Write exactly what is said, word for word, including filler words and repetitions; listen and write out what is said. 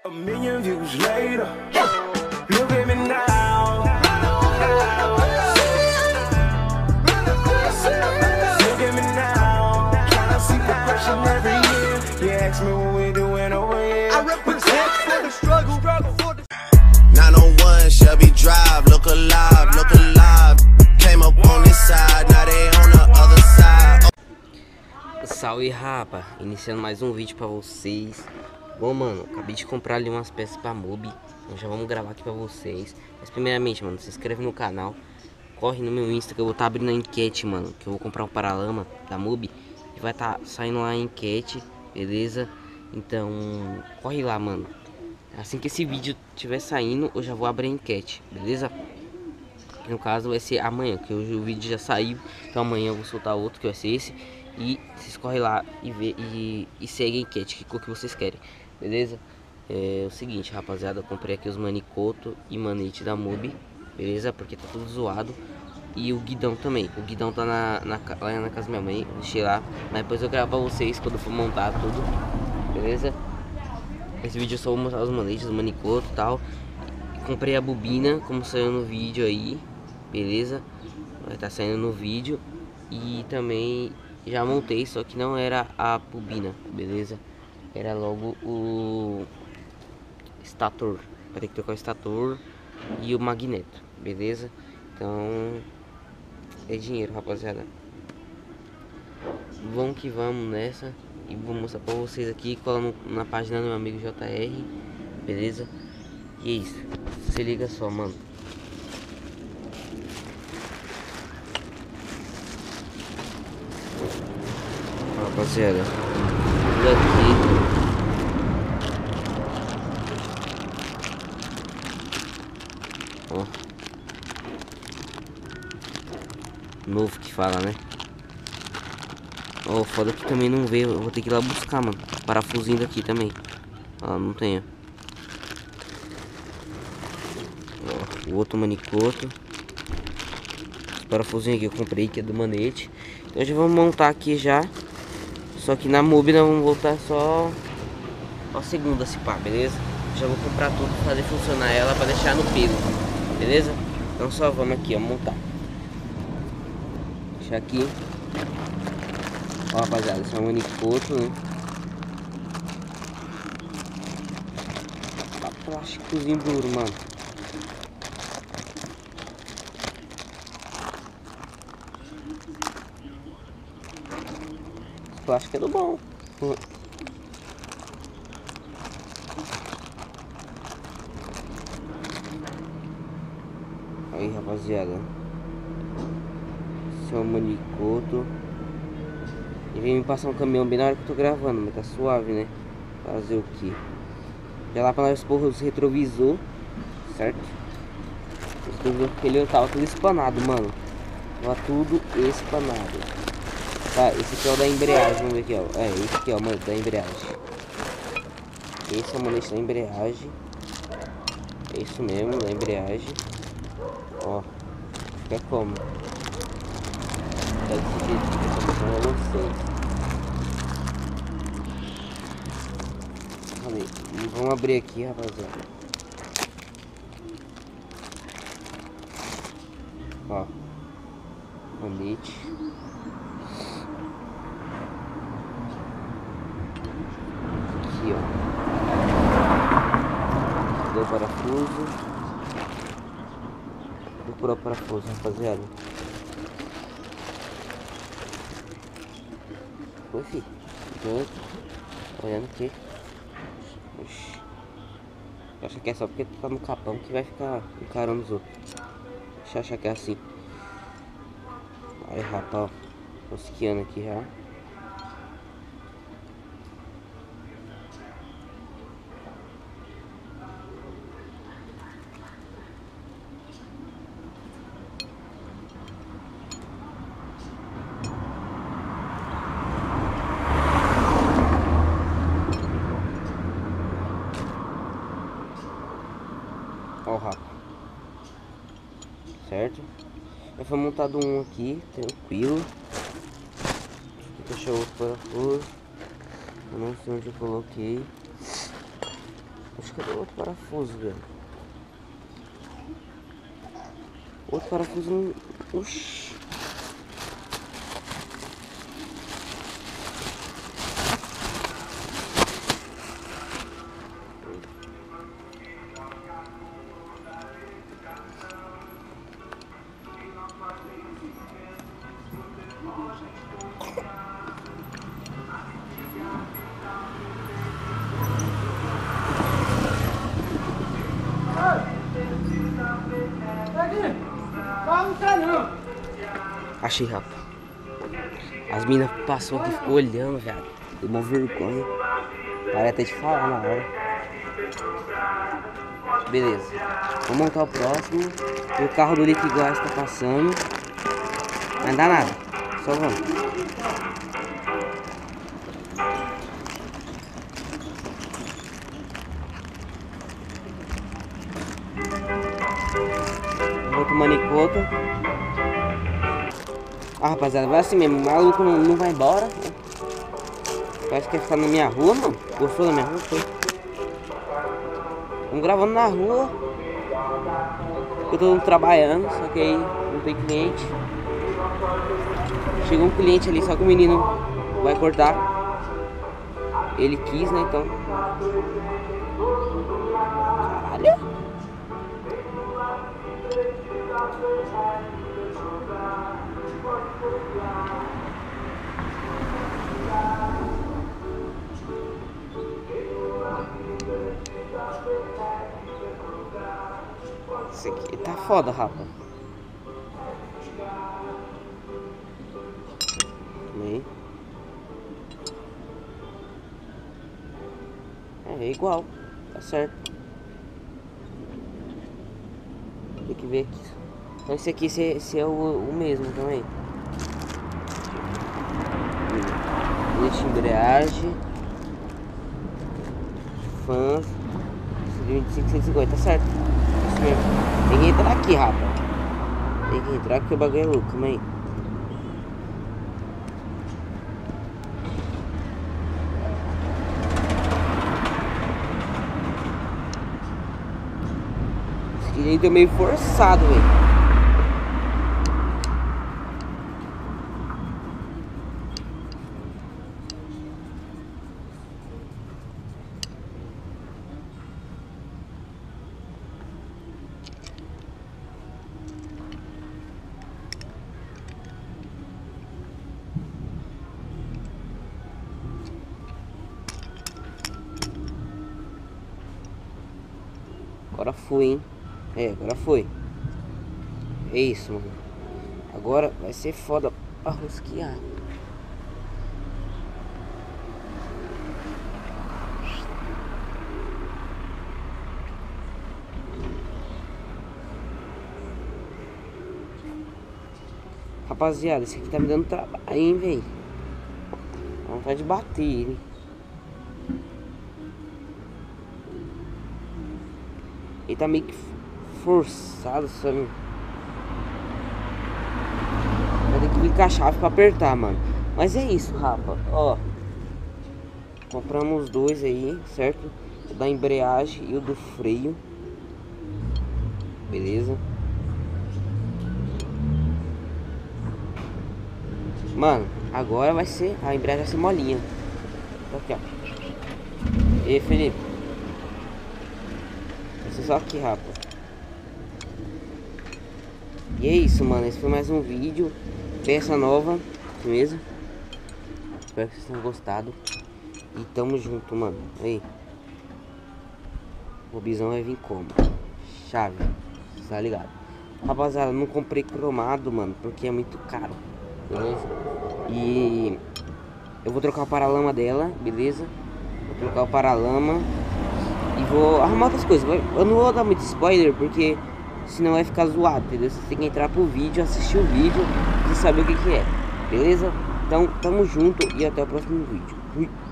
A million views later, look at me now. Look at me now. Tryna see progression every year. You ask me what we doing over here. I represent for the struggle, for the nine oh one Shelby Drive, look alive, look alive. Came up on this side, now they on the other side. Salve rapa, iniciando mais um vídeo pra vocês. Bom, mano, acabei de comprar ali umas peças pra Mob, então já vamos gravar aqui pra vocês. Mas primeiramente, mano, se inscreve no canal, corre no meu Insta que eu vou estar tá abrindo a enquete, mano, que eu vou comprar um paralama da Mob e vai estar tá saindo lá a enquete, beleza? Então, corre lá, mano. Assim que esse vídeo estiver saindo, eu já vou abrir a enquete, beleza? No caso vai ser amanhã, que hoje o vídeo já saiu, então amanhã eu vou soltar outro que vai ser esse. E vocês correm lá e, vê, e, e segue a enquete, que cor que vocês querem, beleza? É o seguinte, rapaziada, eu comprei aqui os manicoto e manete da Mob, beleza? Porque tá tudo zoado. E o guidão também, o guidão tá na, na, lá na casa da minha mãe, deixei lá. Mas depois eu gravo pra vocês quando for montar tudo, beleza? Esse vídeo eu só vou mostrar os manetes, os manicoto e tal. Comprei a bobina, como saiu no vídeo aí, beleza? Vai estar tá saindo no vídeo. E também já montei, só que não era a bobina, beleza? Era logo o estator. Vai ter que trocar o estator e o magneto, beleza? Então é dinheiro, rapaziada. Vamos que vamos nessa. E vou mostrar pra vocês aqui, cola na página do meu amigo J R, beleza? E é isso, se liga só, mano. Rapaziada, tudo aqui ó, novo que fala, né? Ó, oh, foda que também não veio. Eu vou ter que ir lá buscar, mano. Parafusinho daqui também. Ó, não tenho. Ó, o outro manicoto. Esse parafusinho aqui eu comprei, que é do manete. Então já vamos montar aqui já. Só que na Mob nós vamos voltar só a segunda, se pá, beleza? Já vou comprar tudo, fazer funcionar ela pra deixar no pelo, beleza? Então só vamos aqui, ó, montar. Deixar aqui. Ó, rapaziada, esse é um manicoto, né? Tá plásticozinho duro, mano. Esse plástico é do bom. Aí, rapaziada. Esse é um manicoto. E vem me passar um caminhão bem na hora que eu tô gravando, mas tá suave, né? Fazer o que? Já lá pra nós pôr os retrovisor, certo? Os retrovisor porque ele tava tudo espanado, mano. Tava tudo espanado. Tá, esse aqui é o da embreagem, vamos ver aqui, ó. É, esse aqui, ó, mano, da embreagem. Esse é o manete da embreagem. É isso mesmo, da embreagem. Ó, fica como? Tá desse jeito que eu tô mostrando a vocês. Vamos abrir aqui, rapaziada. Ó, manete. Aqui, ó. Deu o parafuso. Vou procurar o parafuso, rapaziada. Oi, filho. Tô olhando aqui. Oxi. Eu acho que é só porque tá no capão que vai ficar encarando os outros. Deixa eu achar que é assim. Aí, rapaz, ó. Mosqueando aqui já. Ó o rapa. Certo? Já foi montado um aqui, tranquilo. Deixa eu outro parafuso. Eu não sei onde eu coloquei. Oxe, cadê o outro parafuso, velho? Outro parafuso não... Oxi. Achei, rapaz. As minas passou aqui e ficou olhando, velho. Deu uma vergonha. Parei até de falar na hora. Beleza. Vamos montar o próximo. O carro do Liquid Glass tá passando. Não dá nada. Só vamos. Outro manicota. Ah, rapaziada, vai assim mesmo. O maluco não, não vai embora. Parece que quer ficar na minha rua, mano. Gostou da minha rua? Foi. Estamos gravando na rua. Eu tô trabalhando, só que aí não tem cliente. Chegou um cliente ali, só que o menino vai cortar. Ele quis, né? Então. Caralho. Isso aqui tá foda, rapaz. Também. É, é igual, tá certo. Tem que ver aqui. Então esse aqui esse, esse é o, o mesmo também. Deixa embreagem. Fãs. vinte e cinco, cento e cinquenta, tá certo? Isso mesmo. Tem que entrar aqui, rapaz. Tem que entrar porque o bagulho é louco, calma aí. Esse aqui tá meio forçado, velho. Agora foi, hein? É, agora foi. É isso, mano. Agora vai ser foda pra rosquear. Rapaziada, esse aqui tá me dando trabalho, hein, velho. Dá vontade de bater ele. Ele tá meio que forçado, sabe? Vai ter que vir com a chave pra apertar, mano. Mas é isso, rapa. Ó. Compramos dois aí, certo? O da embreagem e o do freio. Beleza? Mano, agora vai ser... A embreagem vai ser molinha. Aqui, ó. E aí, Felipe? Só aqui, rapa. E é isso, mano. Esse foi mais um vídeo. Peça nova, beleza? Espero que vocês tenham gostado. E tamo junto, mano. Aí. O bisão vai vir como? Chave. Tá ligado? Rapaziada, não comprei cromado, mano, porque é muito caro. Beleza? E eu vou trocar o paralama dela, beleza? Vou trocar o paralama. E vou arrumar outras coisas. Eu não vou dar muito spoiler, porque senão vai ficar zoado, entendeu? Você tem que entrar pro vídeo, assistir o vídeo e saber o que que é. Beleza? Então, tamo junto e até o próximo vídeo. Fui.